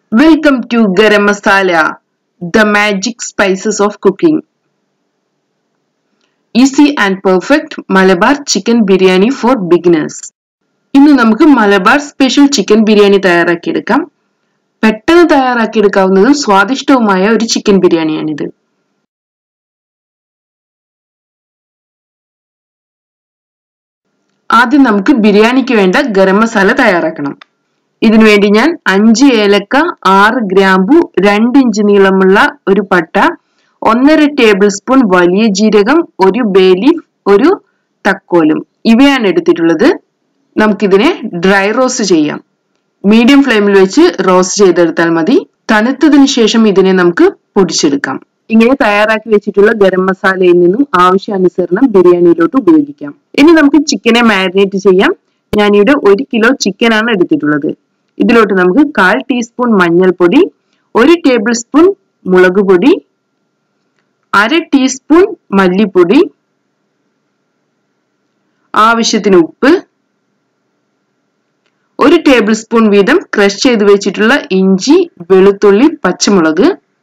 Welcome to Garam Masala, the magic spices of cooking. Easy and perfect Malabar chicken biryani for beginners. ഇന്ന് നമുക്ക് Malabar special chicken biryani തയ്യാറാക്കിയെടുക്കാം. പെട്ടെന്ന് തയ്യാറാക്കിയെടുക്കാവുന്നതും സ്വാദിഷ്ടവുമായ ഒരു chicken ബിരിയാണിയാണിത്. ആദ്യം നമുക്ക് ബിരിയാണിക്ക് വേണ്ട ഗരം മസാല തയ്യാറാക്കണം. ഇതിനുവേണ്ടി ഞാൻ 5 ഏലക്ക, 6 ഗ്രാമ്പു, 2 ഇഞ്ച് നീളമുള്ള ഒരു പട്ട, 1.5 ടേബിൾ സ്പൂൺ വലിയ ജീരകം, ഒരു ബേ ലീഫ്, ഒരു തക്കോലും ഇവയാണ് എടുത്തിട്ടുള്ളത്. നമുക്കിതിനെ ഡ്രൈ റോസ്റ്റ് ചെയ്യാം. മീഡിയം ഫ്ലെയിമിൽ വെച്ച് റോസ്റ്റ് ചെയ്തെടുത്താൽ മതി. തണുത്തതിന് ശേഷം ഇതിനെ നമുക്ക് പൊടിച്ചെടുക്കാം. ഇങ്ങനെ തയ്യാറാക്കി വെച്ചിട്ടുള്ള ഗരം മസാലയിൽ നിന്നും ആവശ്യാനുസരണം ബിരിയാണിയിലോട്ട് ഉപയോഗിക്കാം. ഇനി നമുക്ക് ചിക്കനെ മാരിനേറ്റ് ചെയ്യാം. ഞാനിവിടെ 1 കിലോ ചിക്കൻ ആണ് എടുത്തിട്ടുള്ളത്. ഇതിലോട്ട് നമുക്ക് 1/4 ടീസ്പൂൺ മഞ്ഞൾപ്പൊടി, 1 ടേബിൾ സ്പൂൺ മുളക് പൊടി, 1/2 ടീസ്പൂൺ മല്ലിപ്പൊടി, ആവശ്യത്തിന് ഉപ്പ്, 1 ടേബിൾ സ്പൂൺ വീതം ക്രഷ് ചെയ്ത് വെച്ചിട്ടുള്ള ഇഞ്ചി, വെളുത്തുള്ളി, പച്ചമുളക്,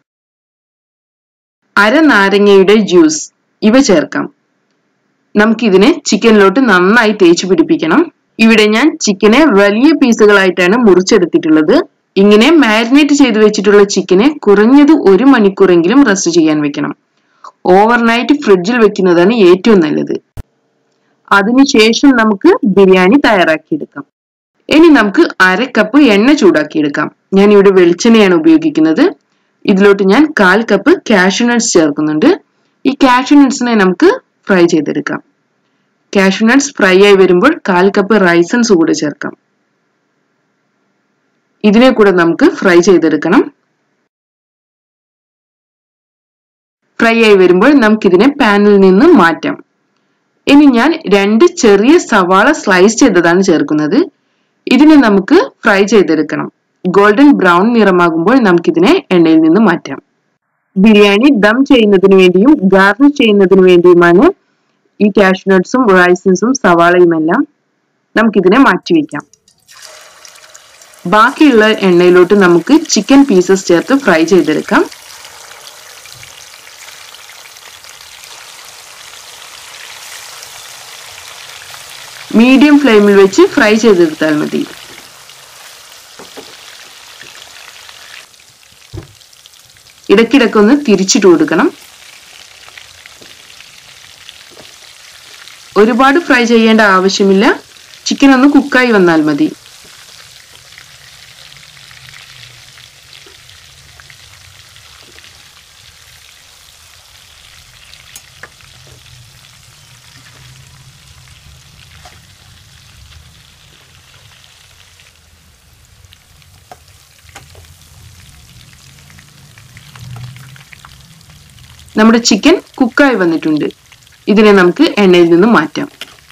1/2 നാരങ്ങയുടെ ജ്യൂസ് ഇവ ചേർക്കാം. നമുക്കിതിനെ ചിക്കനിലോട്ട് നന്നായി തേച്ച് പിടിപ്പിക്കണം. ഇവിടെ ഞാൻ ചിക്കനെ വലിയ പീസുകളായിട്ടാണ് മുറിച്ചെടുത്തിട്ടുള്ളത്. ഇങ്ങനെ മാരിനേറ്റ് ചെയ്ത് വെച്ചിട്ടുള്ള ചിക്കനെ കുറഞ്ഞത് 1 മണിക്കൂറെങ്കിലും റെസ്റ്റ് ചെയ്യാൻ വെക്കണം. ഓവർനൈറ്റ് ഫ്രിഡ്ജിൽ വെക്കുന്നതാണ് ഏറ്റവും നല്ലത്. അതിനുശേഷം നമുക്ക് ബിരിയാണി തയ്യാറാക്കിയെടുക്കാം. ഇനി നമുക്ക് 1/2 കപ്പ് എണ്ണ ചൂടാക്കിയെടുക്കാം. ഞാൻ ഇവിടെ വെളിച്ചെണ്ണയാണ് ഉപയോഗിക്കുന്നത്. ഇതിലോട്ട് ഞാൻ 1/4 കപ്പ് കാഷ്യൂ നട്ട്സ് ചേർക്കുന്നുണ്ട്. ഈ കാഷ്യൂ നട്ട്സിനെ നമുക്ക് ഫ്രൈ ചെയ്തെടുക്കാം. കാഷ്യൂ നട്ട്സ് ഫ്രൈ ആയി വരുമ്പോൾ 1/4 കപ്പ് റൈസൻസ് കൂടെ ചേർക്കാം. ഇതിനെ കൂടെ നമുക്ക് ഫ്രൈ ചെയ്തെടുക്കണം. ഫ്രൈ ആയി വരുമ്പോൾ നമുക്കിതിനെ പാനിൽ നിന്ന് മാറ്റാം. ഇനി ഞാൻ 2 ചെറിയ സവാള സ്ലൈസ് ചെയ്തതാണ് ചേർക്കുന്നത്. ഇതിനെ നമുക്ക് ഫ്രൈ ചെയ്തെടുക്കണം. ഗോൾഡൻ ബ്രൗൺ നിറമാകുമ്പോൾ നമുക്കിതിനെ എണ്ണയിൽ നിന്ന് മാറ്റാം. ബിരിയാണി ദം ചെയ്യുന്നതിന് വേണ്ടിയും ഗാർണിഷ് ചെയ്യുന്നതിന് വേണ്ടിയുമാണ് ഈ കാഷ്യൂ നട്ട്സും റൈസൻസും സവാളയുമെല്ലാം. നമുക്കിതിനെ മാറ്റിവെക്കാം. ബാക്കിയുള്ള എണ്ണയിലോട്ട് നമുക്ക് ചിക്കൻ പീസസ് ചേർത്ത് ഫ്രൈ ചെയ്തെടുക്കാം. മീഡിയം ഫ്ലെയിമിൽ വെച്ച് ഫ്രൈ ചെയ്തെടുത്താൽ മതി. ഇടയ്ക്കിടയ്ക്കൊന്ന് തിരിച്ചിട്ട് കൊടുക്കണം. ഒരുപാട് ഫ്രൈ ചെയ്യേണ്ട ആവശ്യമില്ല. ചിക്കൻ ഒന്ന് കുക്കായി വന്നാൽ മതി. നമ്മുടെ ചിക്കൻ കുക്കായി വന്നിട്ടുണ്ട്. ഇതിനെ നമുക്ക് എണ്ണയിൽ നിന്ന് മാറ്റാം.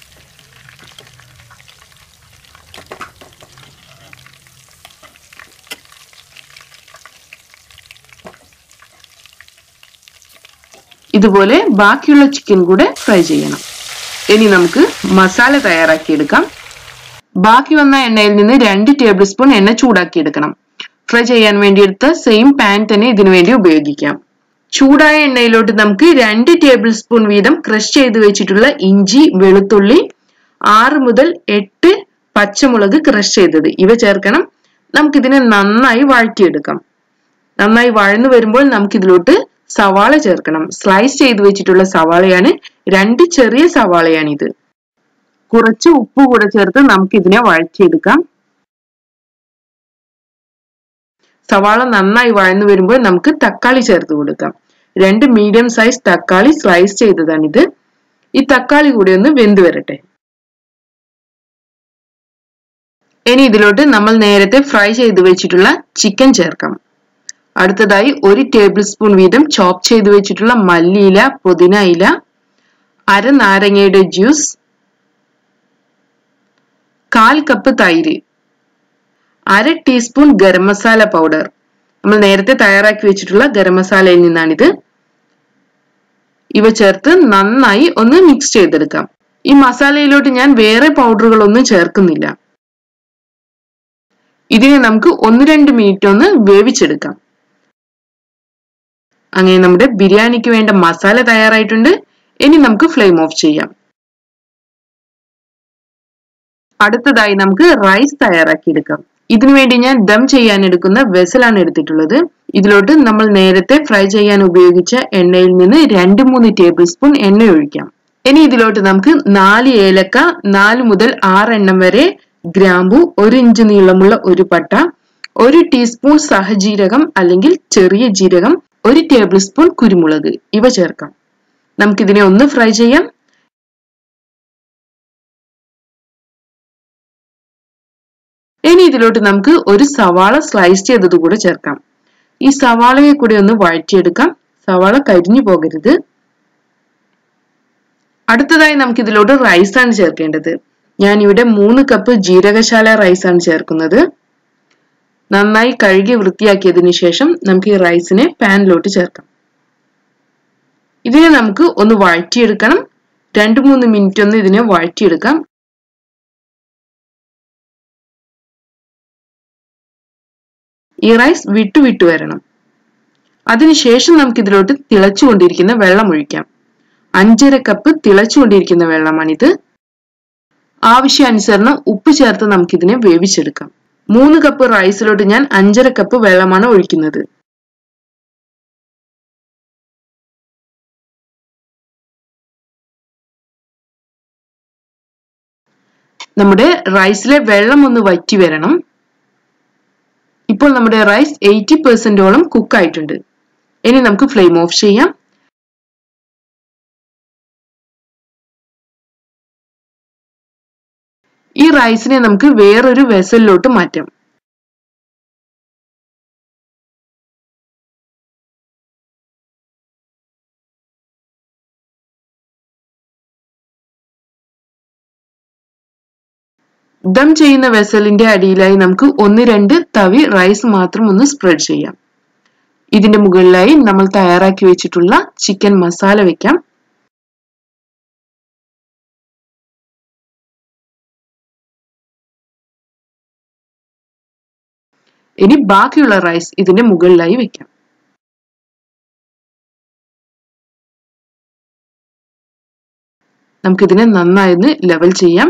ഇതുപോലെ ബാക്കിയുള്ള ചിക്കൻ കൂടെ ഫ്രൈ ചെയ്യണം. ഇനി നമുക്ക് മസാല തയ്യാറാക്കിയെടുക്കാം. ബാക്കി വന്ന എണ്ണയിൽ നിന്ന് 2 ടേബിൾ സ്പൂൺ എണ്ണ ചൂടാക്കിയെടുക്കണം. ഫ്രൈ ചെയ്യാൻ വേണ്ടി എടുത്ത സെയിം പാൻ തന്നെ ഇതിനു വേണ്ടി ഉപയോഗിക്കാം. ചൂടായ എണ്ണയിലോട്ട് നമുക്ക് 2 ടേബിൾ സ്പൂൺ വീതം ക്രഷ് ചെയ്ത് വെച്ചിട്ടുള്ള ഇഞ്ചി, വെളുത്തുള്ളി, 6 മുതൽ 8 പച്ചമുളക് ക്രഷ് ചെയ്തത് ഇവ ചേർക്കണം. നമുക്കിതിനെ നന്നായി വഴറ്റിയെടുക്കാം. നന്നായി വഴന്നു വരുമ്പോൾ നമുക്കിതിലോട്ട് സവാള ചേർക്കണം. സ്ലൈസ് ചെയ്ത് വെച്ചിട്ടുള്ള സവാളയാണ്. 2 ചെറിയ സവാളയാണിത്. കുറച്ച് ഉപ്പ് കൂടെ ചേർത്ത് നമുക്കിതിനെ വഴറ്റിയെടുക്കാം. സവാള നന്നായി വഴന്നു വരുമ്പോൾ നമുക്ക് തക്കാളി ചേർത്ത് കൊടുക്കാം. 2 മീഡിയം സൈസ് തക്കാളി സ്ലൈസ് ചെയ്തതാണിത്. ഈ തക്കാളി കൂടി ഒന്ന് വെന്ത് വരട്ടെ. ഇനി ഇതിലോട്ട് നമ്മൾ നേരത്തെ ഫ്രൈ ചെയ്ത് വെച്ചിട്ടുള്ള ചിക്കൻ ചേർക്കാം. അടുത്തതായി 1 ടേബിൾ സ്പൂൺ വീതം ചോപ്പ് ചെയ്ത് വെച്ചിട്ടുള്ള മല്ലിയില, പുതിന ഇല, 1/2 നാരങ്ങയുടെ ജ്യൂസ്, 1/4 കപ്പ് തൈര്, 1/2 ടീസ്പൂൺ ഗരം മസാല പൗഡർ. നമ്മൾ നേരത്തെ തയ്യാറാക്കി വെച്ചിട്ടുള്ള ഗരം മസാലയിൽ നിന്നാണിത്. ഇവ ചേർത്ത് നന്നായി ഒന്ന് മിക്സ് ചെയ്തെടുക്കാം. ഈ മസാലയിലോട്ട് ഞാൻ വേറെ പൗഡറുകളൊന്നും ചേർക്കുന്നില്ല. ഇതിനെ നമുക്ക് 1-2 മിനിറ്റ് ഒന്ന് വേവിച്ചെടുക്കാം. അങ്ങനെ നമ്മുടെ ബിരിയാണിക്ക് വേണ്ട മസാല തയ്യാറായിട്ടുണ്ട്. ഇനി നമുക്ക് ഫ്ലെയിം ഓഫ് ചെയ്യാം. അടുത്തതായി നമുക്ക് റൈസ് തയ്യാറാക്കിയെടുക്കാം. ഇതിനുവേണ്ടി ഞാൻ ദം ചെയ്യാൻ എടുക്കുന്ന വെസലാണ് എടുത്തിട്ടുള്ളത്. ഇതിലോട്ട് നമ്മൾ നേരത്തെ ഫ്രൈ ചെയ്യാൻ ഉപയോഗിച്ച എണ്ണയിൽ നിന്ന് 2-3 ടേബിൾ സ്പൂൺ എണ്ണ ഒഴിക്കാം. ഇനി ഇതിലോട്ട് നമുക്ക് 4 ഏലക്ക, 4 മുതൽ 6 എണ്ണം വരെ ഗ്രാമ്പു, 1 ഇഞ്ച് നീളമുള്ള ഒരു പട്ട, 1 ടീസ്പൂൺ സഹജീരകം അല്ലെങ്കിൽ ചെറിയ ജീരകം, 1 ടേബിൾ സ്പൂൺ കുരുമുളക് ഇവ ചേർക്കാം. നമുക്കിതിനെ ഒന്ന് ഫ്രൈ ചെയ്യാം. ഇനി ഇതിലോട്ട് നമുക്ക് ഒരു സവാള സ്ലൈസ് ചെയ്തത് കൂടെ ചേർക്കാം. ഈ സവാളയെ കൂടി ഒന്ന് വഴറ്റിയെടുക്കാം. സവാള കരിഞ്ഞു പോകരുത്. അടുത്തതായി നമുക്ക് ഇതിലോട്ട് റൈസാണ് ചേർക്കേണ്ടത്. ഞാൻ ഇവിടെ 3 കപ്പ് ജീരകശാല റൈസാണ് ചേർക്കുന്നത്. നന്നായി കഴുകി വൃത്തിയാക്കിയതിനു ശേഷം നമുക്ക് ഈ റൈസിനെ പാനിലോട്ട് ചേർക്കാം. ഇതിനെ നമുക്ക് ഒന്ന് വഴറ്റിയെടുക്കണം. 2-3 മിനിറ്റ് ഒന്ന് ഇതിനെ വഴറ്റിയെടുക്കാം. ഈ റൈസ് വിട്ടു വരണം. അതിനുശേഷം നമുക്ക് ഇതിലോട്ട് തിളച്ചുകൊണ്ടിരിക്കുന്ന വെള്ളം ഒഴിക്കാം. 5.5 കപ്പ് തിളച്ചുകൊണ്ടിരിക്കുന്ന വെള്ളമാണിത്. ആവശ്യാനുസരണം ഉപ്പ് ചേർത്ത് നമുക്കിതിനെ വേവിച്ചെടുക്കാം. 3 കപ്പ് റൈസിലോട്ട് ഞാൻ 5.5 കപ്പ് വെള്ളമാണ് ഒഴിക്കുന്നത്. നമ്മുടെ റൈസിലെ വെള്ളം ഒന്ന് വറ്റി വരണം. ഇപ്പോൾ നമ്മുടെ റൈസ് 80% കുക്ക് ആയിട്ടുണ്ട്. ഇനി നമുക്ക് ഫ്ലെയിം ഓഫ് ചെയ്യാം. ഈ റൈസിനെ നമുക്ക് വേറൊരു വെസലിലോട്ട് മാറ്റാം. ദം ചെയ്യുന്ന വെസലിന്റെ അടിയിലായി നമുക്ക് 1-2 തവി റൈസ് മാത്രം ഒന്ന് സ്പ്രെഡ് ചെയ്യാം. ഇതിന്റെ മുകളിലായി നമ്മൾ തയ്യാറാക്കി വെച്ചിട്ടുള്ള ചിക്കൻ മസാല വെക്കാം. ഇനി ബാക്കിയുള്ള റൈസ് ഇതിന്റെ മുകളിലായി വെക്കാം. നമുക്കിതിനെ നന്നായി ലെവൽ ചെയ്യാം.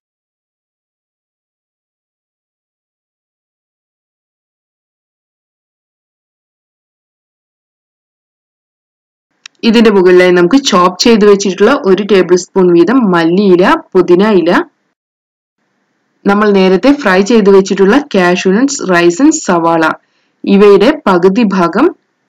ഇതിന്റെ മുകളിലായി നമുക്ക് ചോപ്പ് ചെയ്ത് വെച്ചിട്ടുള്ള 1 ടേബിൾ സ്പൂൺ വീതം മല്ലിയില, പുതിന ഇല, നമ്മൾ നേരത്തെ ഫ്രൈ ചെയ്ത് വെച്ചിട്ടുള്ള കാഷ്യൂ നട്ട്സ്, റൈസിൻസ്, സവാള ഇവയുടെ പകുതി ഭാഗം,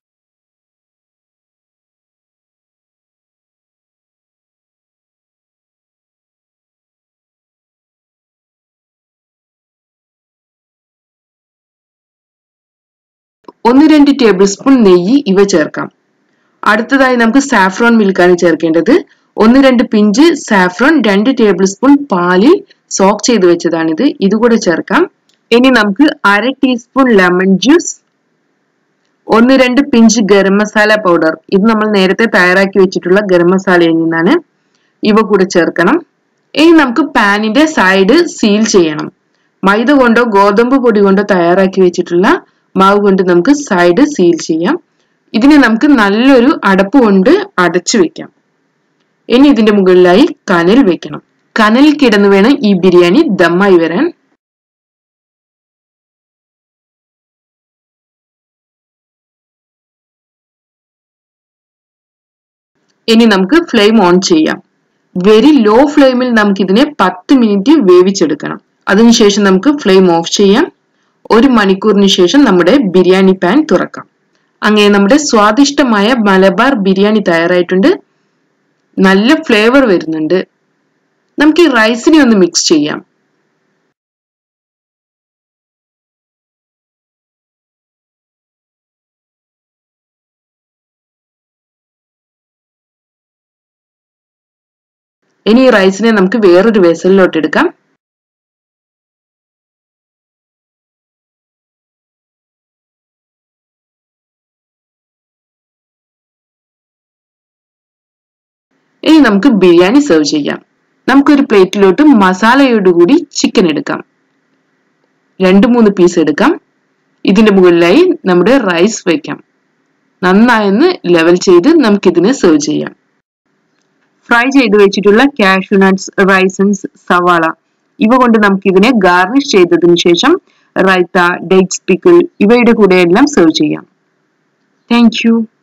ഒന്ന് 2 ടേബിൾ സ്പൂൺ നെയ്യ് ഇവ ചേർക്കാം. അടുത്തതായി നമുക്ക് സാഫ്രോൺ മിൽക്കാണ് ചേർക്കേണ്ടത്. 1-2 പിഞ്ച് സാഫ്രോൺ, 2 ടേബിൾ സ്പൂൺ പാലിൽ സോക്ക് ചെയ്ത് വെച്ചതാണിത്. ഇതുകൂടെ ചേർക്കാം. ഇനി നമുക്ക് 1/2 teaspoon lemon juice, 1-2 pinch garam masala powder, ഇത് നമ്മൾ നേരത്തെ തയ്യാറാക്കി വെച്ചിട്ടുള്ള ഗരം മസാലയിൽ നിന്നാണ്. ഇവ കൂടെ ചേർക്കണം. ഇനി നമുക്ക് പാനിന്റെ സൈഡ് സീൽ ചെയ്യണം. മൈദ കൊണ്ടോ ഗോതമ്പ് പൊടി കൊണ്ടോ തയ്യാറാക്കി വെച്ചിട്ടുള്ള മാവ് കൊണ്ട് നമുക്ക് സൈഡ് സീൽ ചെയ്യാം. ഇതിനെ നമുക്ക് നല്ലൊരു അടപ്പ് കൊണ്ട് അടച്ചു വെക്കാം. ഇനി ഇതിന്റെ മുകളിലായി കനൽ വെക്കണം. കനലിൽ കിടന്നു വേണം ഈ ബിരിയാണി ദമ്മായി വരാൻ. ഇനി നമുക്ക് ഫ്ലെയിം ഓൺ ചെയ്യാം. വെരി ലോ ഫ്ലെയിമിൽ നമുക്ക് ഇതിനെ 10 മിനിറ്റ് വേവിച്ചെടുക്കണം. അതിനുശേഷം നമുക്ക് ഫ്ലെയിം ഓഫ് ചെയ്യാം. 1 മണിക്കൂറിന് ശേഷം നമ്മുടെ ബിരിയാണി പാൻ തുറക്കാം. അങ്ങനെ നമ്മുടെ സ്വാദിഷ്ടമായ മലബാർ ബിരിയാണി തയ്യാറായിട്ടുണ്ട്. നല്ല ഫ്ലേവർ വരുന്നുണ്ട്. നമുക്ക് ഈ റൈസിനെ ഒന്ന് മിക്സ് ചെയ്യാം. ഇനി ഈ റൈസിനെ നമുക്ക് വേറൊരു വെസലിലോട്ട് എടുക്കാം. ഇനി നമുക്ക് ബിരിയാണി സെർവ് ചെയ്യാം. നമുക്കൊരു പ്ലേറ്റിലോട്ട് മസാലയോടുകൂടി ചിക്കൻ എടുക്കാം. 2-3 പീസ് എടുക്കാം. ഇതിന്റെ മുകളിലായി നമ്മുടെ റൈസ് വെക്കാം. നന്നായി ലെവൽ ചെയ്ത് നമുക്ക് ഇതിനെ സെർവ് ചെയ്യാം. ഫ്രൈ ചെയ്ത് വെച്ചിട്ടുള്ള കാഷ്യൂ നട്ട്സ്, റൈസൻസ്, സവാള ഇവ കൊണ്ട് നമുക്ക് ഇതിനെ ഗാർണിഷ് ചെയ്തതിനു ശേഷം റൈത്ത, ഡേറ്റ്സ് പിക്കിൾ ഇവയുടെ കൂടെ എല്ലാം സെർവ് ചെയ്യാം. Thank U.